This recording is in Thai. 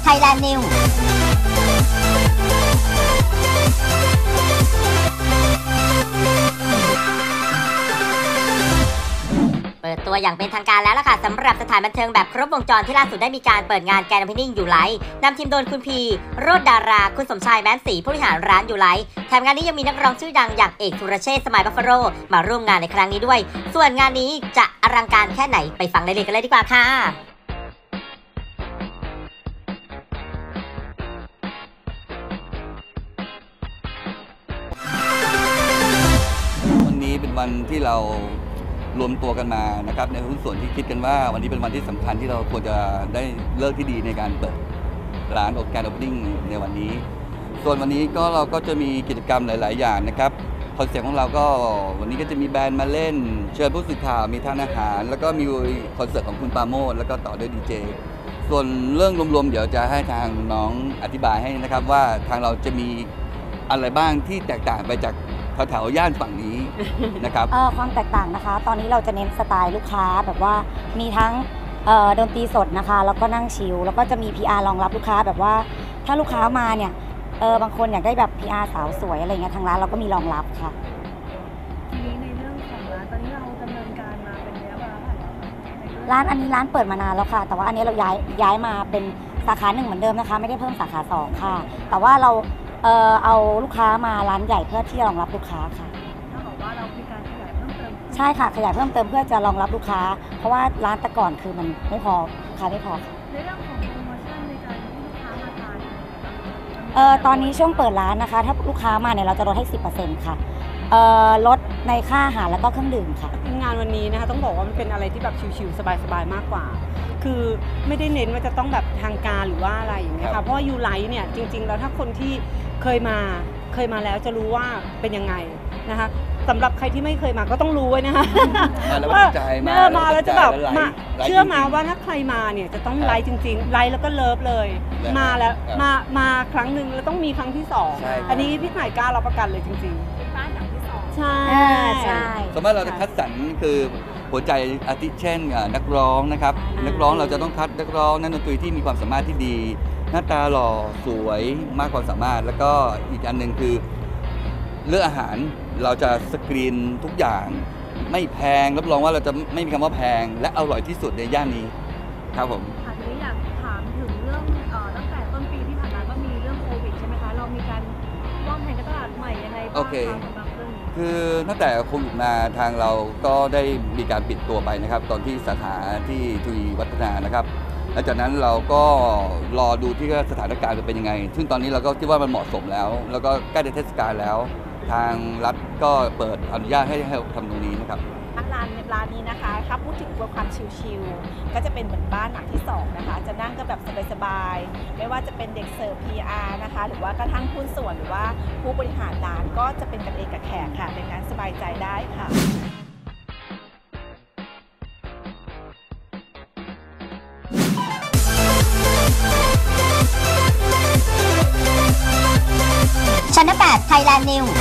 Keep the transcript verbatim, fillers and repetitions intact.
Thailand Newsเปิดตัวอย่างเป็นทางการแล้วล่ะค่ะสำหรับสถานบันเทิงแบบครบวงจรที่ล่าสุดได้มีการเปิดงานแกรนด์โอเพนนิ่งยูไลท์นำทีมโดยคุณพีโรจน์ดาราคุณสมชายแม้นศรีผู้บริหารร้านยูไลท์แถมงานนี้ยังมีนักร้องชื่อดังอย่างเอกสุรเชษฐ์สมัยบัฟฟาโลมาร่วมงานในครั้งนี้ด้วยส่วนงานนี้จะอลังการแค่ไหนไปฟังรายละเอียดกันเลยดีกว่าค่ะวันนี้เป็นวันที่เรารวมตัวกันมานะครับในหุ้นส่วนที่คิดกันว่าวันนี้เป็นวันที่สำคัญที่เราควรจะได้เลิกที่ดีในการเปิดร้านแกรนด์โอเพนนิ่งในวันนี้ส่วนวันนี้ก็เราก็จะมีกิจกรรมหลายๆอย่างนะครับคอนเซ็ปต์ของเราก็วันนี้ก็จะมีแบรนด์มาเล่นเชิญผู้สื่อข่าวมีทานอาหารแล้วก็มีคอนเสิร์ตของคุณปาโมชแล้วก็ต่อด้วยดีเจส่วนเรื่องรวมๆเดี๋ยวจะให้ทางน้องอธิบายให้นะครับว่าทางเราจะมีอะไรบ้างที่แตกต่างไปจากแถวๆย่านฝั่งนี้นะครับความแตกต่างนะคะตอนนี้เราจะเน้นสไตล์ลูกค้าแบบว่ามีทั้งดนตรีสดนะคะแล้วก็นั่งชิลแล้วก็จะมี พี อาร์ รองรับลูกค้าแบบว่าถ้าลูกค้ามาเนี่ยเออบางคนอยากได้แบบ พี อาร์ สาวสวยอะไรเงี้ยทางร้านเราก็มีรองรับค่ะทีนี้ในเรื่องของร้านตอนนี้เราดำเนินการมาเป็นระยะเวลาเท่าไหร่แล้วร้านอันนี้ร้านเปิดมานานแล้วค่ะแต่ว่าอันนี้เราย้ายย้ายมาเป็นสาขาหนึ่งเหมือนเดิมนะคะไม่ได้เพิ่มสาขาสองค่ะแต่ว่าเราเออเอาลูกค้ามาร้านใหญ่เพื่อที่จะรองรับลูกค้าค่ะถ้าบอกว่าเรามีการขยายเพิ่มเติมใช่ค่ะขยายเพิ่มเติมเพื่อจะรองรับลูกค้าเพราะว่าร้านแต่ก่อนคือมันไม่พอลูกค้าไม่พอค่ะในเรื่องของโปรโมชั่นในการที่ลูกค้ามาทานเออตอนนี้ช่วงเปิดร้านนะคะถ้าลูกค้ามาเนี่ยเราจะลดให้ สิบเปอร์เซ็นต์ ค่ะเอ่อลดในค่าอาหารแล้วก็เครื่องดื่มค่ะงานวันนี้นะคะต้องบอกว่ามันเป็นอะไรที่แบบชิลๆสบายๆมากกว่าคือไม่ได้เน้นว่าจะต้องแบบทางการหรือว่าอะไรอย่างเงี้ยค่ะเพราะว่ายูไลท์เนี่ยจริงๆแล้วถ้าคนที่เคยมาเคยมาแล้วจะรู้ว่าเป็นยังไงนะคะสำหรับใครที่ไม่เคยมาก็ต้องรู้ไว้นะคะว่าเมื่อมาแล้วจะแบบมาเชื่อมาว่าถ้าใครมาเนี่ยจะต้องไลท์จริงๆไลท์แล้วก็เลิฟเลยมาแล้วมามาครั้งหนึ่งแล้วต้องมีครั้งที่สองอันนี้พี่หมายกล้ารับประกันเลยจริงๆเป็นบ้านหลังที่สองใช่ใช่สมมติเราจะคัดสรรคือหัวใจอาทิเช่นนักร้องนะครับนักร้องเราจะต้องคัดนักร้องนักดนตรีที่มีความสามารถที่ดีหน้าตาหล่อสวยมากความสามารถแล้วก็อีกอันหนึ่งคือเรื่องอาหารเราจะสกรีนทุกอย่างไม่แพงรับรองว่าเราจะไม่มีคำว่าแพงและอร่อยที่สุดในย่านนี้ครับผมค่ะทีนี้อยากถามถึงเรื่องเอ่อตั้งแต่ต้นปีที่ผ่านมาก็มีเรื่องโควิดใช่ไหมคะเรามีการวางแผนการตลาดใหม่ยังไงบ้างคะสำหรับเรื่องนี้คือตั้งแต่โควิดมาทางเราก็ได้มีการปิดตัวไปนะครับตอนที่สาขาที่ทวีวัฒนานะครับหลังจากนั้นเราก็รอดูที่สถานการณ์จะเป็นยังไงซึ่งตอนนี้เราก็คิดว่ามันเหมาะสมแล้วแล้วก็ใกล้เทศกาลแล้วทางรัฐก็เปิดอนุญาตให้ให้ทำตรงนี้นะครับร้านร้านนี้นะคะถ้าพูดถึงความชิลๆก็จะเป็นเหมือนบ้านหลังที่สองนะคะจะนั่งกันแบบสบายๆไม่ว่าจะเป็นเด็กเสิร์ฟ พี อาร์ นะคะหรือว่ากระทั่งหุ้นส่วนหรือว่าผู้บริหารร้านก็จะเป็นกันเองกับแขกค่ะเป็นงานสบายใจได้ค่ะชั้นแปด Thailand News